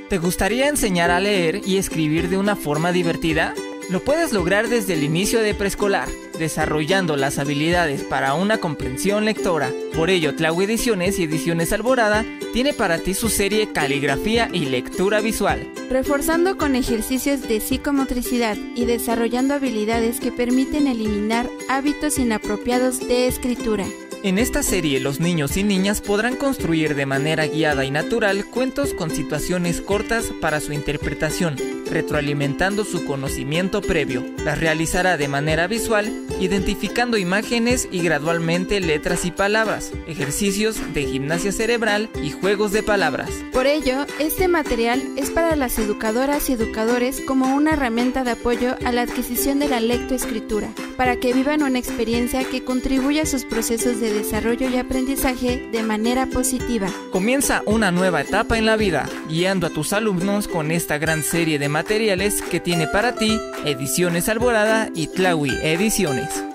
¿Te gustaría enseñar a leer y escribir de una forma divertida? Lo puedes lograr desde el inicio de preescolar, desarrollando las habilidades para una comprensión lectora. Por ello, Tlawi Ediciones y Ediciones Alborada tiene para ti su serie Caligrafía y Lectura Visual, reforzando con ejercicios de psicomotricidad y desarrollando habilidades que permiten eliminar hábitos inapropiados de escritura. En esta serie, los niños y niñas podrán construir de manera guiada y natural cuentos con situaciones cortas para su interpretación, retroalimentando su conocimiento previo. Las realizará de manera visual, identificando imágenes y gradualmente letras y palabras, ejercicios de gimnasia cerebral y juegos de palabras. Por ello, este material es para las educadoras y educadores como una herramienta de apoyo a la adquisición de la lectoescritura, para que vivan una experiencia que contribuya a sus procesos de desarrollo y aprendizaje de manera positiva. Comienza una nueva etapa en la vida, guiando a tus alumnos con esta gran serie de materiales que tiene para ti Ediciones Alborada y Tlawi Ediciones.